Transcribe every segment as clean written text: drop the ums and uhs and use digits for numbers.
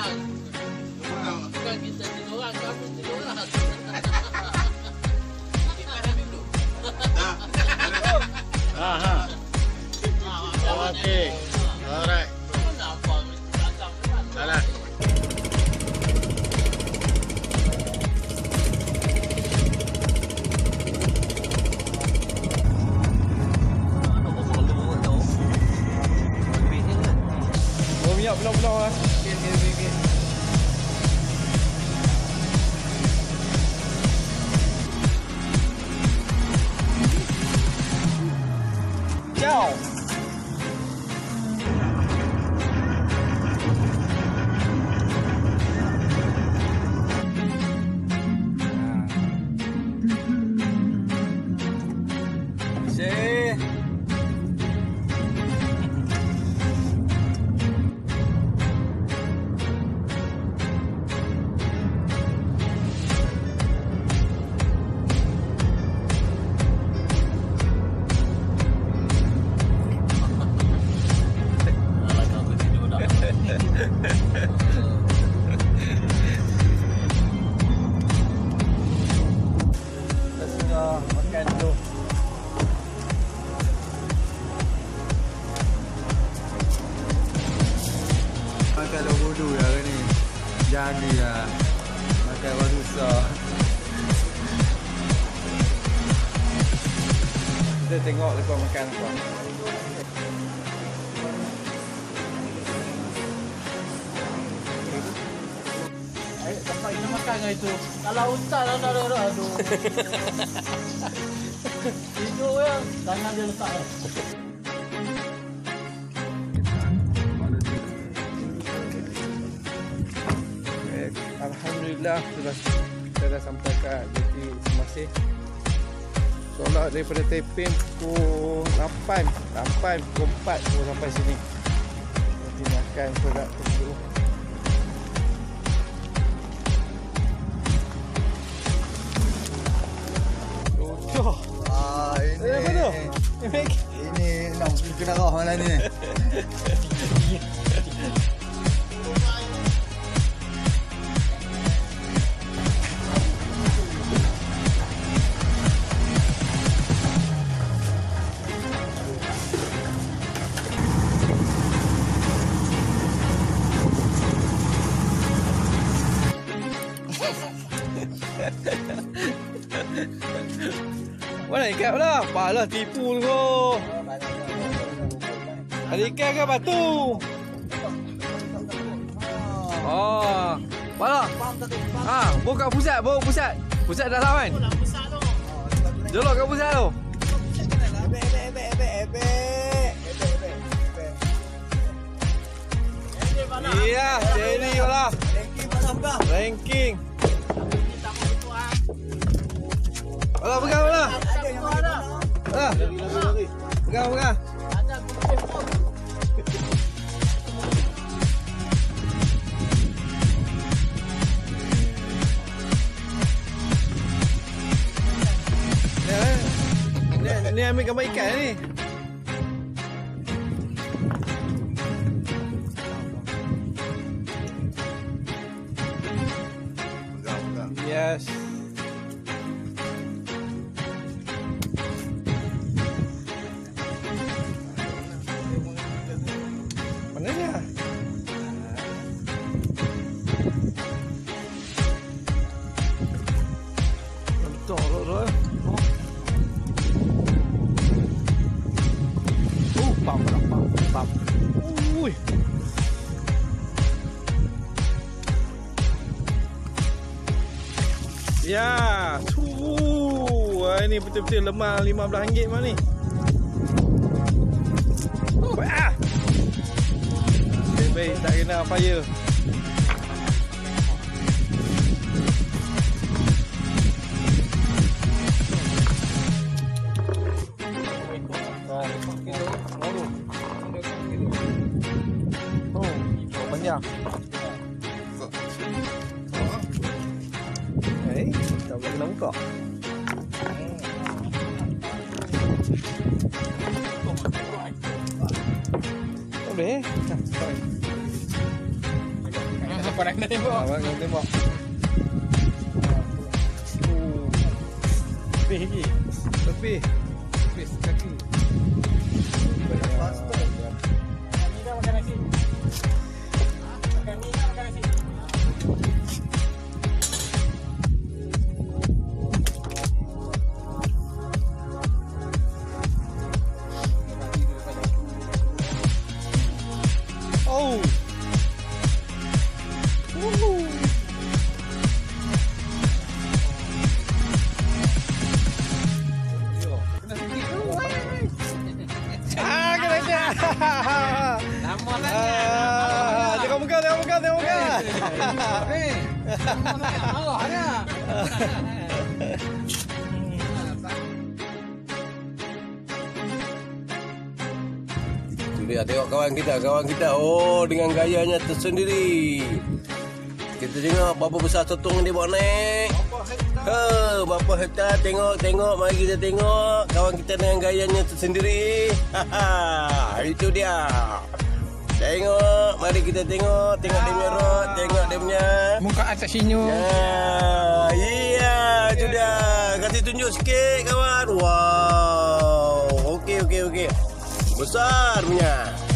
orang. Bukan kita 3 orang, kamu 3 orang. Kita dah duduk. Okey. Alright. Salah. Minyak belah-belah lah. Okey. Ciao. Makan dulu. Makan lo bodoh lah hari ni. Jadilah makan orang susah. Kita tengok lepas makan apa. Sampai kita makan dengan itu. Kalau hutan aduh. Tidur ya, tangan dia letak ya. Alhamdulillah kita dah sampai ke Jati Semasih. Solat daripada Teping pukul 8 sampai pukul 4 baru sampai sini. Nanti makan solat dulu. Ini nak kena roh malam ni. Mana ikan pula? Apalah tipu tu. Ada ikan ke batu? Oh. Mana? Buka pusat, bawa pusat. Pusat dah tahu kan? Jolok kat pusat tu. Iya, jadi lah. Ranking. Alah, pegang lah. Pegang. Ni ambil gambar ikan ni. Yes. Mana dia? Betul. Pam. Ui. Ya, ini betul-betul lemah RM15 mana ni. Baik, tak kena fire. Panjang. Tak boleh kena buka. Tak boleh. pandai nak tembak. Abang tembak. Lebih lagi. Lebih sekaki. Lepas tu. Ni dah makan nasi. Makan ni dah makan nasi. Oh. Lama lah. Tengok muka. Marah dia. Tu dia, tengok kawan kita. Oh, dengan gayanya tersendiri. Kita tengok berapa besar sotong dia bawa naik. Berapa hektar. Tengok. Mari kita tengok kawan kita dengan gayanya tersendiri. Itu dia. Tengok, mari kita tengok dia punya rod, tengok dia punya Muka atas sinyo. iya, itu dia. Kasih tunjuk sikit kawan. Wow. Okey. Besar punya.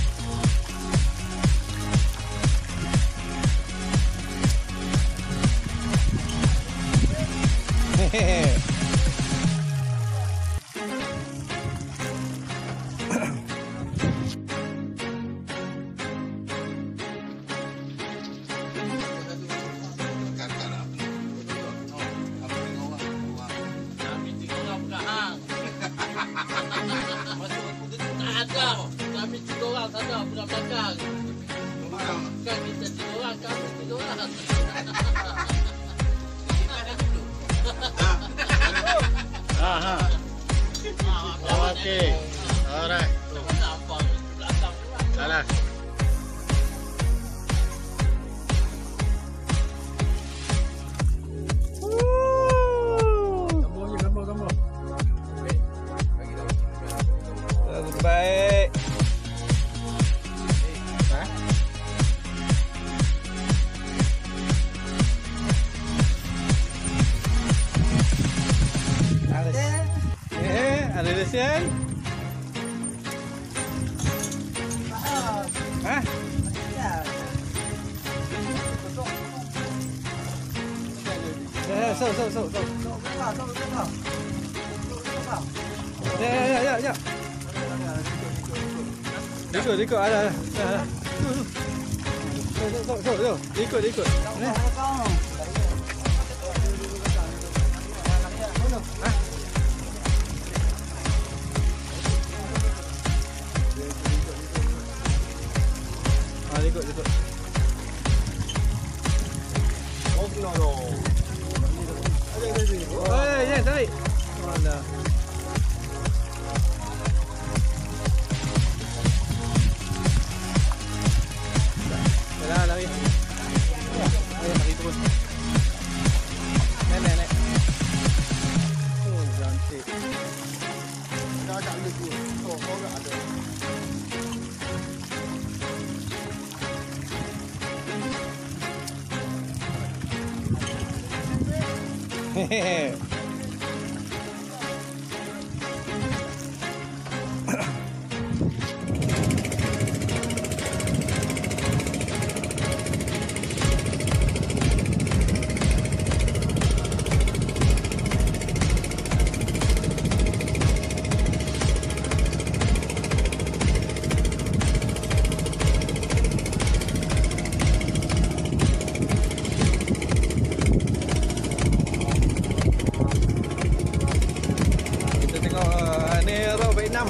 Kami 3 orang saja pulang belakang. Bukan kita 3 orang, kami 3 orang. Okey. Alright. Salah. Gambar. Baik. Ada lesen? Hah? So. Ya. Ikut. Ada. So. Ikut. Ikut. Ya, tarik. Mana? Lari. Ayo lari terus. Nenek. Oh, cantik. Dah ada lagi. Oh, orang ada. Hehehe. Vietnam.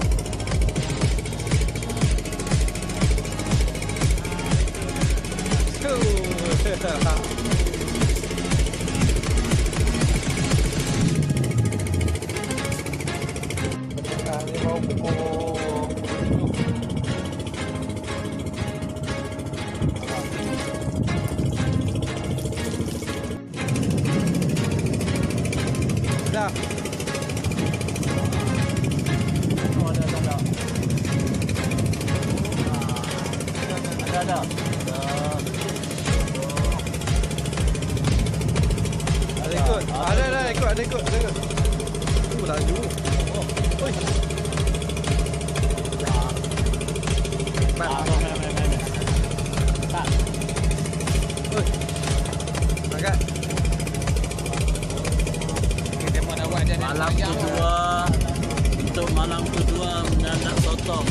Dah. Ada. Ada ikut. Laju. Oi. Angkat. Kita mau nak buat je Malam kedua. Untuk malam kedua Candat Sotong.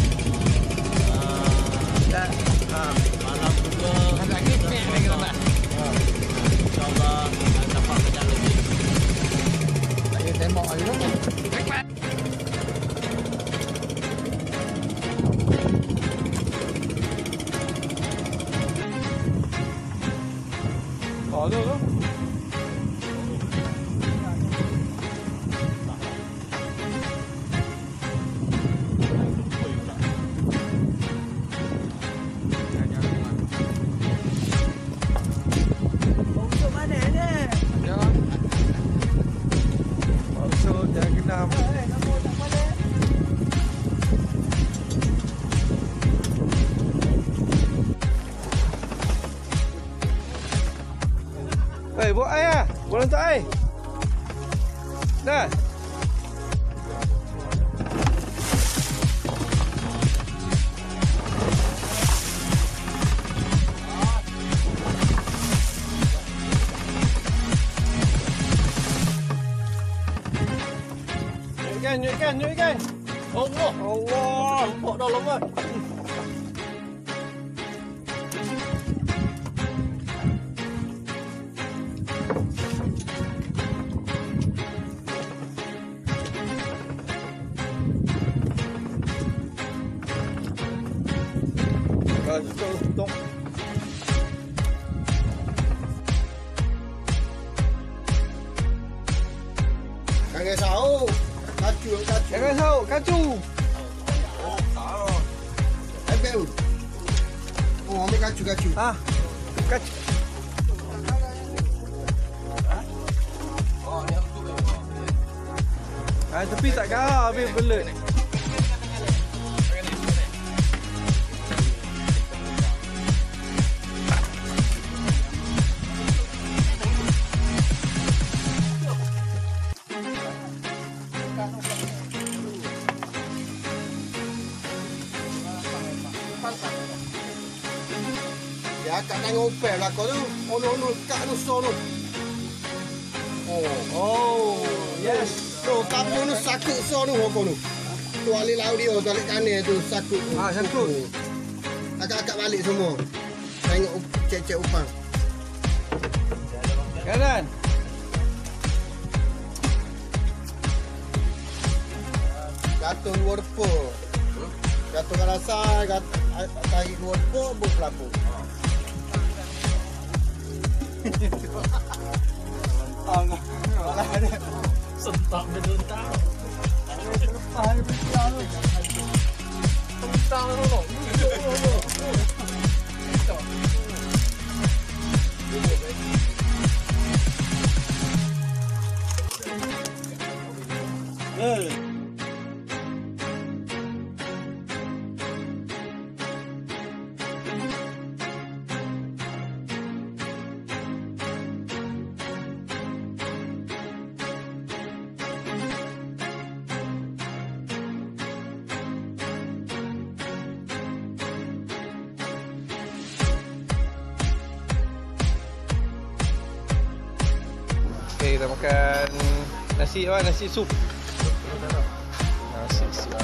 Malam kedua. Ada kipik lagi lepas. InsyaAllah dapat banyak lagi. Saya tembak lagi tu. Oh, tu. Untuk mana ni? Maksud yang genap. Buat air lah. Boleh untuk air. Dah. Nyuk ikan. Allah. Nampak dah lama. Sotong. Jangan sahur. Kacu. Jangan sahur, kacu. Ambil. Oh, ambil kacu. Kacu. Tepi tak kau habis belut. Ya, kat tengok upel lah kau tu. Ono kat tu so tu. Oh, yes. So, tapi ono sakut so tu kau tu. Tu alih laut dia, tu alih kanan tu sakut. Sakut. Akak-akak balik semua. Tengok cek-cek upang. Kanan. Gatung 2 depa. Gatung rasa, tarik 2 depa, berpelaku. Sentak berlentang. Tentang dulu. Okay, kita makan nasi sup. Nasi sup.